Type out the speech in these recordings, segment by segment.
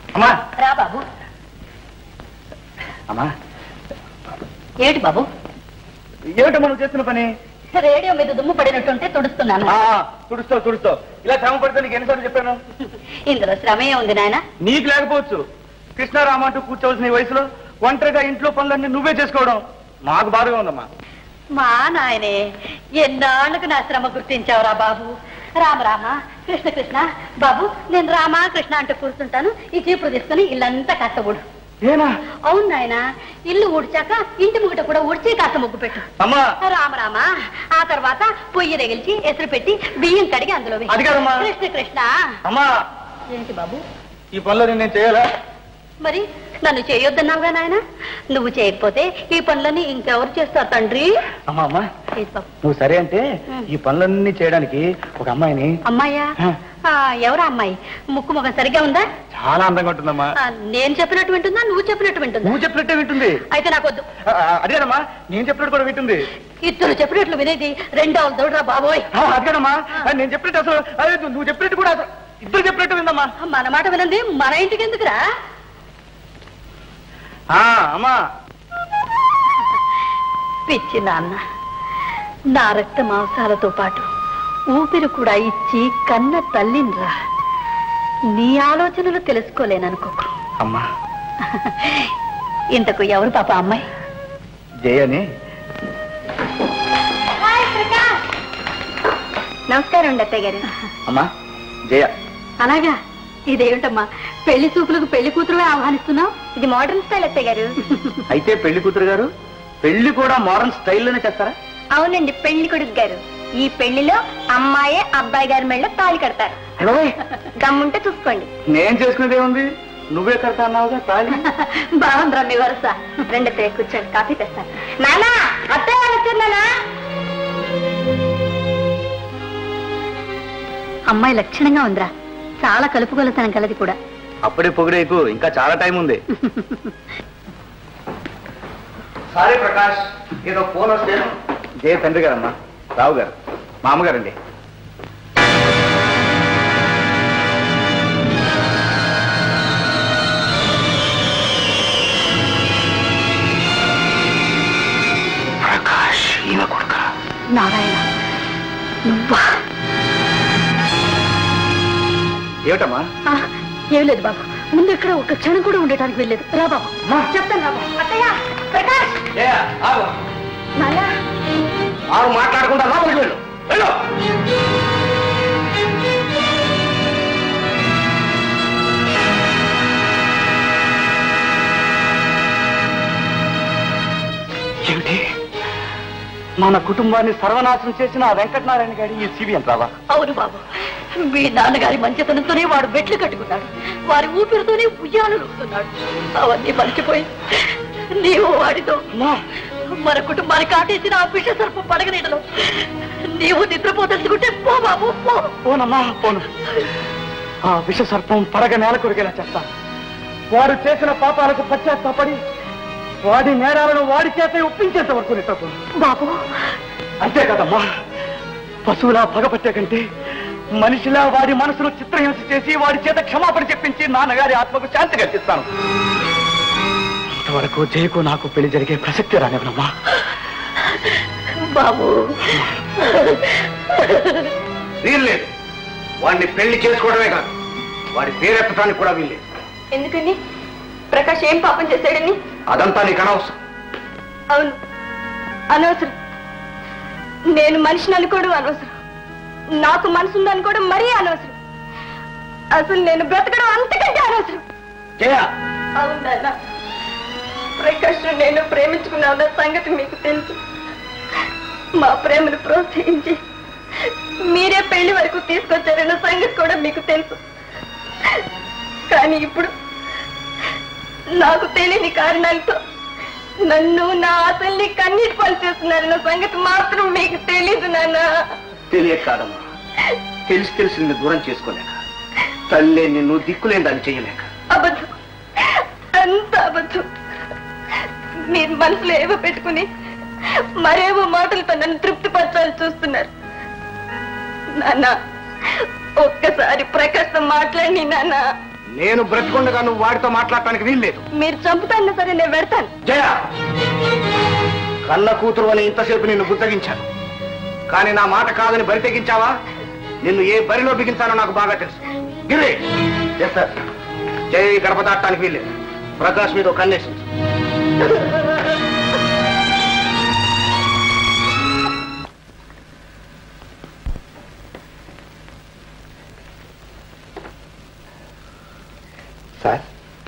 అమ్మా రా బాబు. అమ్మా ఏమిటి బాబు? ఏమిటమ్మా నువ్వు చేస్తున్న పని? రేడియో మీద దుమ్ము పడినట్టుంటే తుడుస్తున్నాను. తుడుస్తావు ఇలా శ్రమ పడితే నీకు ఎన్నిసార్లు చెప్పాను? ఇందులో శ్రమే ఉంది నాయన. నీకు లేకపోవచ్చు, కృష్ణారామ అంటూ కూర్చోవలసిన ఈ వయసులో ఒంటరిగా ఇంట్లో పనులన్నీ నువ్వే చేసుకోవడం మాకు బాధగా ఉందమ్మా. మా నాయనే ఎన్నాళ్ళకు నా శ్రమ గుర్తించావురా బాబు. రామ రామ కృష్ణ కృష్ణ. బాబు నేను రామ కృష్ణ అంటూ కూర్చుంటాను. ఈ చీపురు తీసుకుని ఇల్లంతా కాస్త ఊడు. అవును నాయన, ఇల్లు ఊడ్చాక ఇంటి ముగిట కూడా ఊడ్చి కాస్త ముగ్గు పెట్టు. రామ రామ. ఆ తర్వాత పొయ్యి రగిల్చి ఎసురు పెట్టి బియ్యం కడిగి అందులో కృష్ణ కృష్ణ. ఏంటి బాబు ఈ పనులు నేను చేయాలా? మరి నన్ను చేయొద్దన్నావుగా నాయన. నువ్వు చేయకపోతే ఈ పనులన్నీ ఇంకెవరు చేస్తారు తండ్రి? అమ్మా నువ్వు సరే అంటే ఈ పనులన్నీ చేయడానికి ఒక అమ్మాయిని. అమ్మాయ్యా? ఎవరా అమ్మాయి? ముక్కు ముఖం సరిగ్గా ఉందా? చాలా అందంగా ఉంటుందమ్మా. నేను చెప్పినట్టు వింటుందా, నువ్వు చెప్పినట్టు వింటుందా? నువ్వు చెప్పినట్టే వింటుంది. అయితే నాకొద్దు. అదేనమ్మా, నేను చెప్పినట్టు కూడా వింటుంది. ఇద్దరు చెప్పినట్లు వినేది రెండో దౌడరా బాబోయ్. అదేనమ్మా, నేను చెప్పినట్టు అసలు అదే నువ్వు చెప్పినట్టు కూడా ఇద్దరు చెప్పినట్టు విందమ్మా. మన మాట వినండి, మన ఇంటికి ఎందుకురా? అమ్మా పిచ్చి నాన్న, నా రక్త మాంసాలతో పాటు ఊపిరి కూడా ఇచ్చి కన్న తల్లినిరా. నీ ఆలోచనలు తెలుసుకోలేననుకోకు. అమ్మా ఇంతకు ఎవరు పాప అమ్మాయి? జయని. నమస్కారం అండి అత్తయ్య గారు. అమ్మా జయ. అలాగా, ఇదేమిటమ్మా పెళ్లి చూపులకు పెళ్లి కూతురుగా ఆహ్వానిస్తున్నావు? ఇది మోడర్న్ స్టైల్ అత్తయ్య గారు. అయితే పెళ్లి కూతురు గారు పెళ్లి కూడా మోడర్న్ స్టైల్లోనే చేస్తారా? అవునండి, పెళ్లి కొడుకు గారు. ఈ పెళ్లిలో అమ్మాయే అబ్బాయి గారి మెళ్ళ తాళి కడతారు. దమ్ముంటే చూసుకోండి. నేను చేసుకునేది ఏముంది, నువ్వే కడతా అన్నావుగా తాళి. బాగుందిరా మీ వరుస. రెండు కూర్చోండి, కాఫీ తెస్తాను. నానా అత్తయ్య వచ్చానా? అమ్మాయి లక్షణంగా ఉందిరా, చాలా కలుపుగొలతనం కలది కూడా. అప్పుడే పొగిడేకు, ఇంకా చాలా టైం ఉంది. సారీ ప్రకాష్, ఏదో ఫోన్ వస్తే. జయ తండ్రి గారమ్మా, రావు గారు మా అమ్మగారండి. ప్రకాష్ ఈయన కొడుక. నారాయణ నువ్వా? ఏమిటమ్మా? ఏం లేదు బాబు, ముందు ఇక్కడ ఒక క్షణం కూడా ఉండటానికి వెళ్ళలేదు. రా బాబు, చెప్తాను. రా బాబు. అత్తయ్య, ప్రకాష్. మాట్లాడకుండా లోపలికి వెళ్ళు. ఏమిటి, మన కుటుంబాన్ని సర్వనాశనం చేసిన ఆ వెంకటనారాయణ గారి ఈ సివి అంటావా? అవును బాబు, మీ నాన్నగారి మంచితనంతోనే వాడు బెట్లు కట్టుకున్నాడు, వారి ఊపిరితోనే ఉయ్యాలు లూస్తున్నాడు. అవన్నీ మర్చిపోయి నీవు వాడితో మన కుటుంబానికి కాటేసిన ఆ విష సర్పం పడగనీడలో నీవు నిద్రపోదలుచుకుంటే పో బాబు, పో. పోనమ్మా పోను. ఆ విష సర్పం పడగ నేల కొరిగేలా చేస్తాను. వాడు చేసిన పాపాలకు పశ్చాత్తాపడి వాడి నేరాలను వాడి చేత ఒప్పించేంత వరకు నిద్రపోను బాబు. అంతే కదమ్మా, పశువులా పగపట్టే కంటే మనిషిలా వాడి మనసును చిత్రహింస చేసి వాడి చేత క్షమాపణ చెప్పించి నాన్నగారి ఆత్మకు శాంతి కల్పిస్తాను. అంతవరకు జయకు నాకు పెళ్లి జరిగే ప్రసక్తి రానివ్వనమ్మా. బాబు వీల్లేదు, వాడిని పెళ్లి చేసుకోవడమే కాదు వాడి పేరెత్తడానికి కూడా వీల్లేదు. ఎందుకని? ప్రకాష్ ఏం పాపం చేశాడని? అదంతా నీకు అనవసరం. అవును అనవసరం. నేను మనిషిని అనుకోవడం అనవసరం, నాకు మనసు ఉందనుకోవడం మరీ అనవసరం. అసలు నేను బ్రతకడం అంతకంటే అనవసరం. అవునా, ప్రకాష్ నేను ప్రేమించుకున్నా సంగతి మీకు తెలుసు. మా ప్రేమను ప్రోత్సహించి మీరే పెళ్లి వరకు తీసుకొచ్చారన్న సంగతి కూడా మీకు తెలుసు. కానీ ఇప్పుడు నాకు తెలియని కారణాలతో నన్ను నా ఆశల్ని కన్నీటి పాలు చేస్తున్నారన్న సంగతి మాత్రం మీకు తెలీదు నాన్న. తెలియక కాదమ్మా, తెలిసి నిన్ను దూరం చేసుకోలేక, తల్లే నిన్ను దిక్కులేని దాన్ని చేయలేక. అబద్ధం, అంత అబద్ధం. మీరు మనసులో ఏవో పెట్టుకుని మరేవో మాటలతో నన్ను తృప్తిపరచాలని చూస్తున్నారు. నాన్న ఒక్కసారి ప్రకాశం మాట్లాడి నాన్న. నేను బ్రతికొండగా నువ్వు వాడితో మాట్లాడటానికి వీల్లేదు. మీరు చంపుతాను సరే, నేను పెడతాను. జయ, కన్న కూతురు అని ఇంతసేపు నిన్ను బుద్ధగించాను, కానీ నా మాట కాదని బరి తెగించావా? నిన్ను ఏ బరిలో బిగించానో నాకు బాగా తెలుసు. గిరి, జయ గడప దాటడానికి వీల్లేదు. ప్రకాష్ మీద కన్నేసి సార్,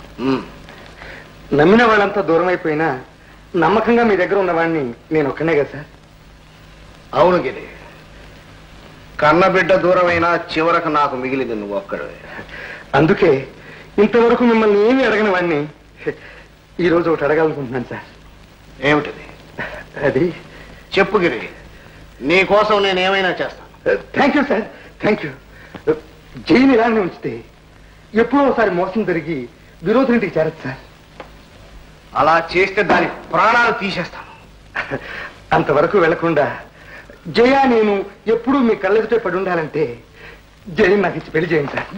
నమ్మిన వాళ్ళంతా దూరం అయిపోయినా నమ్మకంగా మీ దగ్గర ఉన్నవాడిని నేను ఒక్కనే కదా సార్? అవును గిరి, కన్నబిడ్డ దూరమైనా చివరకు నాకు మిగిలింది నువ్వు ఒక్కడే. అందుకే ఇంతవరకు మిమ్మల్ని ఏమీ అడగని వాడిని ఈరోజు ఒకటి అడగాలనుకుంటున్నాను సార్. ఏమిటిది? అది చెప్పు గిరి, నీ కోసం నేను ఏమైనా చేస్తాను. Thank you sir, thank you. Jail ఇలానే ఉంచితే ఎప్పుడో ఒకసారి మోసం జరిగి విరోధులింటికి చేరదు సార్. అలా చేస్తే దాని ప్రాణాలు తీసేస్తాను. అంతవరకు వెళ్లకుండా జయ నేను ఎప్పుడూ మీ కళ్ళెదుటే పడి ఉండాలంటే జయ నాకు ఇచ్చి పెళ్లి చేయండి సార్.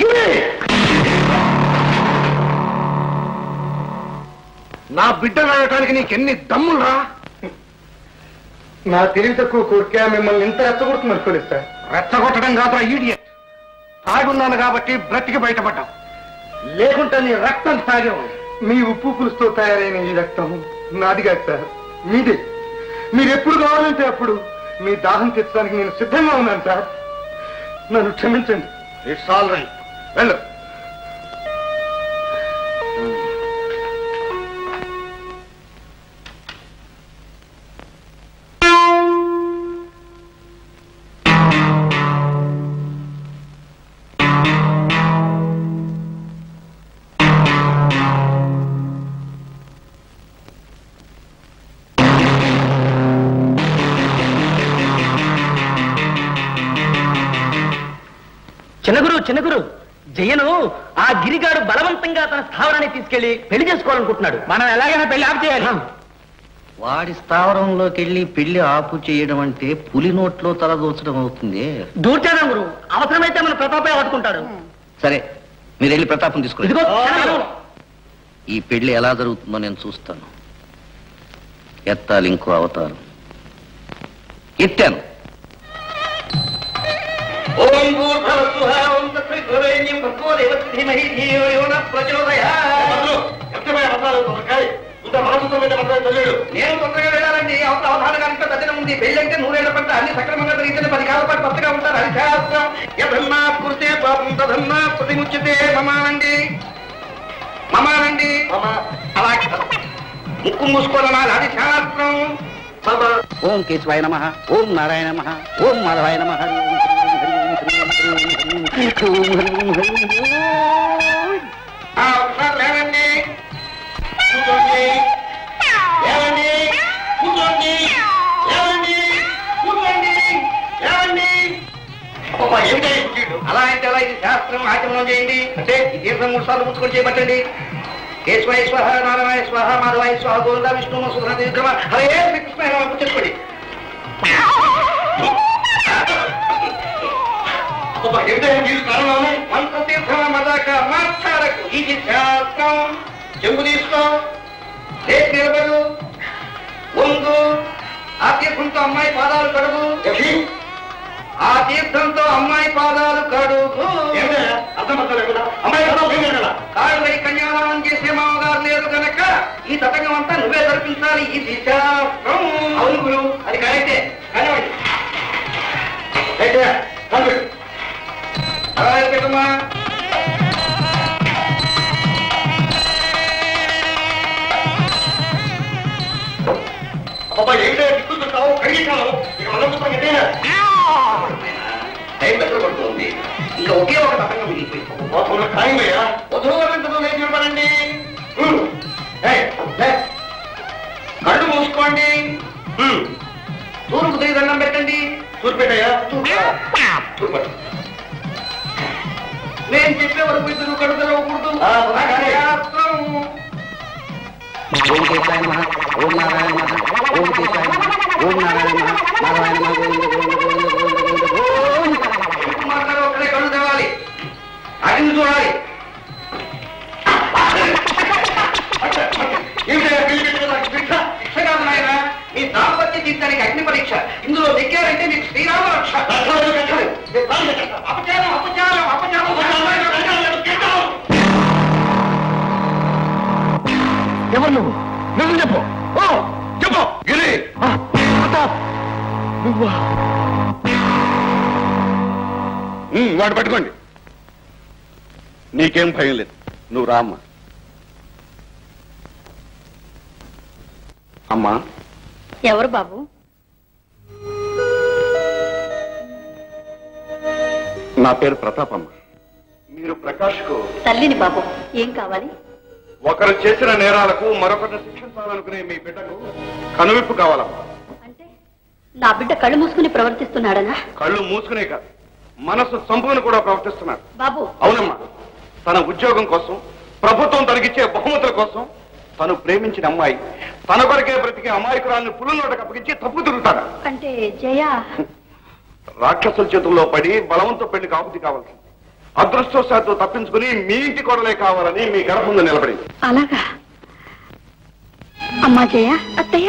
నా బిడ్డ రావటానికి నీకెన్ని దమ్ములురా? నా తెలివి తక్కువ కోరిక మిమ్మల్ని ఇంత రెచ్చగొడుతుంది అనుకోలేదు సార్. రెచ్చగొట్టడం కాదు ఈడియట్. తాగున్నాను కాబట్టి బ్రతికి బయటపడ్డావు, లేకుంటే నీ రక్తం తాగేవు. మీ ఉప్పు పులుసుతో తయారైన ఈ రక్తం నాది కాదు సార్, మీదే. మీరు ఎప్పుడు కావాలంటే అప్పుడు మీ దాహం తెచ్చడానికి నేను సిద్ధంగా ఉన్నాను సార్. నన్ను క్షమించండి. ఇట్స్ ఆల్ రైట్, వెళ్ళు. చిన్నగురు, జయను ఆ గిరిగాడు బలవంతంగా తన స్థావరాన్ని తీసుకెళ్లి పెళ్లి చేసుకోవాలనుకుంటున్నాడు. మనం ఎలాగైనా పెళ్లి ఆపు చేయాలి. వాడి స్థావరంలోకి వెళ్ళి పెళ్లి ఆపు చేయడం అంటే పులి నోట్లో తల దూచడం అవుతుంది. దూర్చాను గురు, అవసరమైతే మన ప్రతాపే పట్టుకుంటాడు. సరే, మీరు వెళ్ళి ప్రతాపం తీసుకుని ఈ పెళ్లి ఎలా జరుగుతుందో నేను చూస్తాను. ఎత్తాలి ఇంకో అవతారం. ఎత్తాను. ఓం భూర్భువః ఓం తత్సవితుర్వరేణ్యం భర్గో దేవస్య ధీమహి ధియో యో నః ప్రచోదయాత్. నేను తొందరగా వెళ్ళాలండి. అవధానగానికి దర్శనం ఉంది. పెళ్ళంటే 100 ఏళ్ల పంట. అన్ని సక్రమంగా జరిగితే 10 కాలం పాటు భర్తగా ఉంటారు. అది శాస్త్రం. యధన్నా కురుతే పాపం తదన్నా ప్రతిముచ్యతే. మమానండి అలాగే ముక్కు మూసుకోవాలన్నా అది శాస్త్రం. ఓం కేశవాయ నమః, ఓం నారాయణ నమః, ఓం మాధవాయ నమః. ఒకసారి లేవండి, కూర్చోండి, లేవండి, కూర్చోండి, లేవండి, కూర్చోండి, లేవండి. అలా అయితే అలా, ఇది శాస్త్రం. ఆచమనం చేయండి. అంటే ఈ తీర్థం 3 సార్లు ముచ్చుకొని చేయబట్టండి. కేశవాయ స్వాహ, నారాయణ స్వాహ, మాధవాయ స్వాహ, గోవింద విష్ణు మధుసూదన దీర్ఘమ హరే శ్రీకృష్ణ ముచ్చుకోండి. మంత్రతీర్థమ మదాక మాట్లాడకు. ఇది శాస్త్రం. చెంబు తీసుకో, నిలబడు, వంగు. ఆ తీర్థంతో అమ్మాయి పాదాలు కడుగు. ఆ తీర్థంతో అమ్మాయి పాదాలు కడుగు. కాళ్ళై కన్యాదానం చేసే మామగారు లేరు కనుక ఈ తతంగం అంతా నువ్వే జరిపించాలి. ఇది శాస్త్రం. అవును గురు, అది కరెక్టే. కానివ్వండి. అలా అయిపోయిందమ్మా. ఏమిటో దిక్కుతుంటావు, కడిగిస్తావు. టైం దగ్గర పడుతుంది. ఇంకా ఒకే ఒక తతంగం మిగిలిపోయింది. వధువులంతలో లేచి నిలబడండి. కళ్ళు మూసుకోండి. తూర్పు తిరిగి దండం పెట్టండి. తూర్పు పెట్టాయా? తూర్పు. నేను చెప్పే వరకు ఇద్దరు కళ్ళు తెరవకూడదు. ఓం కేశవాయ నమః, ఓం నారాయణ నమః, ఓం కేశవాయ నమః, ఓం నారాయణ నమః, నారాయణ నమః, గోవింద గోవింద గోవింద గోవింద గోవింద. ఒక్కడే కళ్ళు తెరవాలి. అడిగి చూడాలి. తీర్చడానికి అగ్ని పరీక్ష. ఇందులో నెగ్గారంటే మీకు శ్రీరామ రక్ష. అపచారం అపచారం అపచారం. ఎవరు నువ్వు? నిజం చెప్పు. చెప్పు. గిరి నువ్వా? వాడు పట్టుకోండి. నీకేం భయం లేదు. నువ్వు రామ్మా. అమ్మా. ఎవరు బాబు? నా పేరు ప్రతాపమ్మ. మీరు ప్రకాష్కు తల్లిని బాబు. ఏం కావాలి? ఒకరు చేసిన నేరాలకు మరొకరిని శిక్షించాలనుకునే మీ బిడ్డకు కనువిప్పు కావాలమ్మా. అంటే నా బిడ్డ కళ్ళు మూసుకుని ప్రవర్తిస్తున్నాడనా? కళ్ళు మూసుకునే కాదు, మనసు సంపూర్ణ కూడా ప్రవర్తిస్తున్నాడు. బాబు. అవునమ్మా. తన ఉద్యోగం కోసం, ప్రభుత్వం తనకిచ్చే బహుమతుల కోసం తను ప్రేమించిన అమ్మాయి తన కొరకే బ్రతికే అమాయకురాలను పులుల నోటకు అప్పగించి తప్పు తిరుగుతాడు. అంటే జయ రాక్షసుల చేతుల్లో పడి బలవంతో పెళ్లి కాపుతి కావాల్సింది. అదృష్టవశాత్తు తప్పించుకుని మీ ఇంటి కొడలే కావాలని మీ గడప ముందు నిలబడింది. అలాగా? అమ్మా జయ. అత్తయ్య.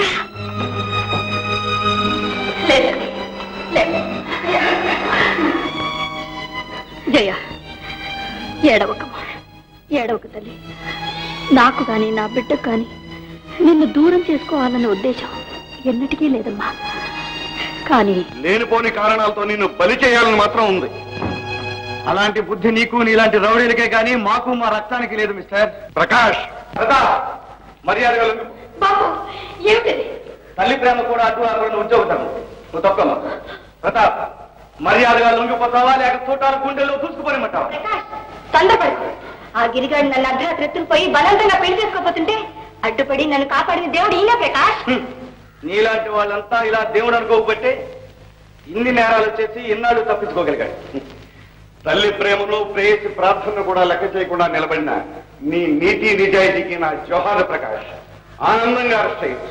జయ ఏడవకమ్మా, ఏడవక తల్లి. నాకు గాని నా బిడ్డకు కాని నిన్ను దూరం చేసుకోవాలన్న ఉద్దేశం ఎన్నటికీ లేదమ్మా. కానీ లేనిపోని కారణాలతో నిన్ను బలి చేయాలని మాత్రం ఉంది. అలాంటి బుద్ధి నీకు నీలాంటి రౌడీలకే కానీ మాకు మా రక్తానికి లేదు. మిస్టర్ ప్రకాష్, మర్యాదగా బాబు ఏమిటి? తల్లి ప్రేమ కూడా అడ్డు ఆకుండా ఉద్యోగుతాను. నువ్వు తప్పమ్మా. ప్రతాప్, మర్యాదగా లొంగిపోతావా లేక చూటాలు గుండెల్లో చూసుకుపోనిమంటావా? తొందరపడు. ఆ గిరిగాడు నన్ను అర్ధరాత్రి ఎత్తుకుపోయి బలవంతంగా పెళ్లి చేసుకోపోతుంటే అడ్డుపడి నన్ను కాపాడిన దేవుడు ఈయన ప్రకాష్. నీలాంటి వాళ్ళంతా ఇలా దేవుడు అనుకోబట్టే ఇన్ని నేరాలు చేసి ఇన్నాళ్ళు తప్పించుకోగలిగాడు. తల్లి ప్రేమను, ప్రేయసి ప్రార్థన కూడా లెక్క చేయకుండా నిలబడిన నీ నీతి నిజాయితీకి నా జోహారు ప్రకాష్. ఆనందంగా అరెస్ట్ అయ్యొచ్చు.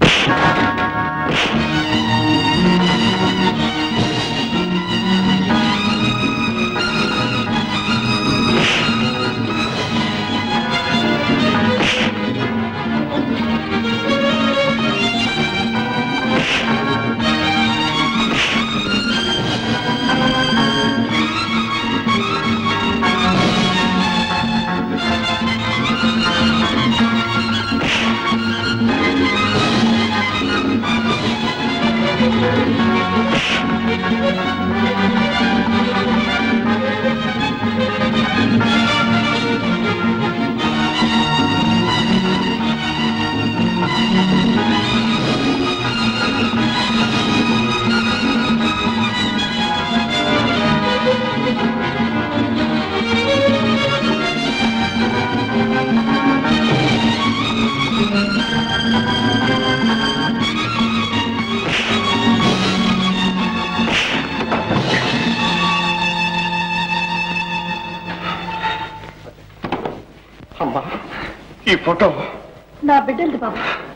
అమ్మా, ఈ ఫోటో నా బిడ్డలది బాబు.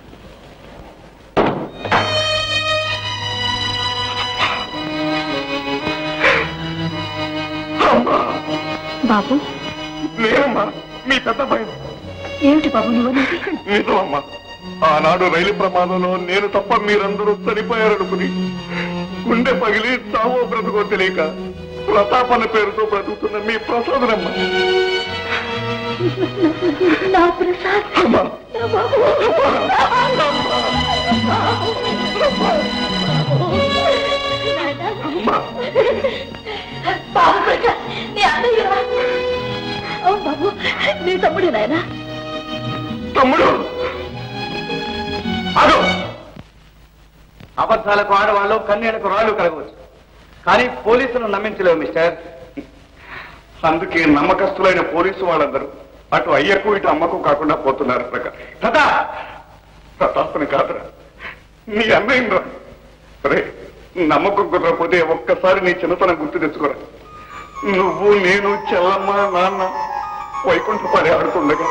బాబు లేదమ్మా, మీ పెద్ద భయం. ఏమిటి బాబు నువ్వు? నిజమమ్మా, ఆనాడు రైలు ప్రమాదంలో నేను తప్ప మీరందరూ చనిపోయారనుకుని గుండె పగిలి చావో బ్రతుకో తెలియక ప్రతాప్ అన్న పేరుతో బ్రతుకుతున్న మీ ప్రసాదనమ్మ. నా ప్రసాద్. అమ్మా, బాబు ప్రకాష్, నీ అన్నయ్య. అవును బాబు, నీ తమ్ముడు నాయన. తమ్ముడు అదో అబద్ధాలకు ఆడవాళ్ళు, కన్యలకు రాళ్ళు కలగవచ్చు, కానీ పోలీసులను నమ్మించలేవు మిస్టర్. అందుకే నమ్మకస్తులైన పోలీసు వాళ్ళందరూ అటు అయ్యకు ఇటు అమ్మకు కాకుండా పోతున్నారు. ప్రతాప్ని కాదురా, నీ అన్నయ్య. సరే, నమ్మకం కుదరకపోతే ఒక్కసారి నీ చిన్నతనం గుర్తు తెచ్చుకోరా. నువ్వు, నేను, చెల్లమ్మ, నాన్న వైకుంఠపాడి ఆడుతుండగా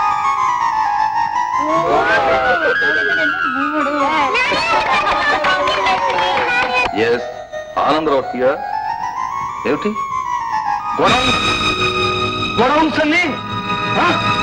ఆనందరావు హియర్. ఏమిటి గొడవ? గొడవ